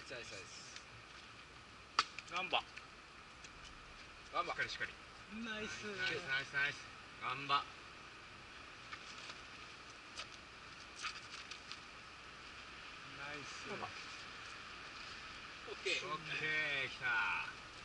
スナイスナイス。 ガンバガンバ。 しっかりしっかり。 ナイスナイスナイスナイス。ガンバ。 ナイスオッケー。 オッケー、きた。